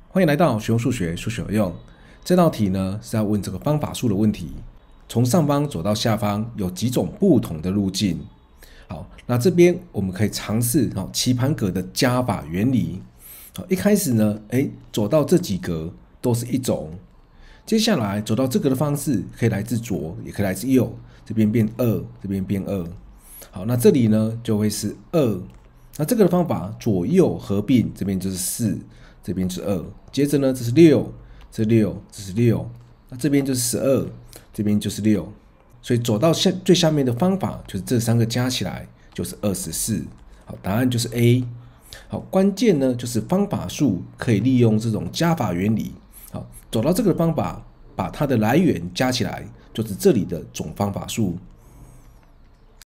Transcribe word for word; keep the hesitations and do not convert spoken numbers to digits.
欢迎来到学用数学，数学有用。这道题呢是要问这个方法数的问题，从上方走到下方有几种不同的路径。好，那这边我们可以尝试哦棋盘格的加法原理。好，一开始呢，哎，走到这几格都是一种，接下来走到这个的方式可以来自左，也可以来自右，这边变二，这边变二。好，那这里呢就会是二。那这个的方法左右合并，这边就是四，这边是二。接着呢，这是六，这六，这是六。那这边就是十二，这边就是六。所以走到下最下面的方法就是这三个加起来就是二十四。好，答案就是 A。好，关键呢就是方法数可以利用这种加法原理。好，走到这个方法，把它的来源加起来，就是这里的总方法数。